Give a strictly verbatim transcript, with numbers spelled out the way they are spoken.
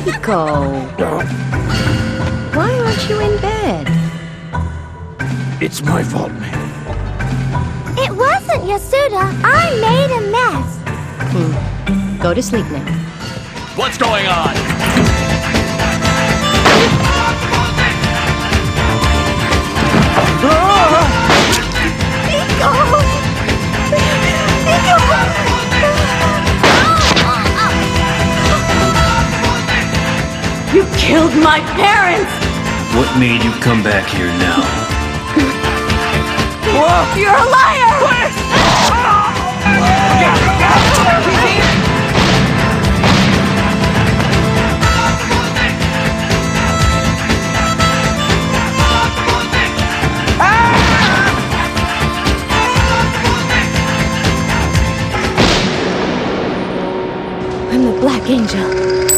Ikko, why aren't you in bed? It's my fault, man. It wasn't, Yasuda. I made a mess. Hmm. Go to sleep now. What's going on? Ikko! Ikko! You killed my parents! What made you come back here now? You're a liar! I'm the Black Angel.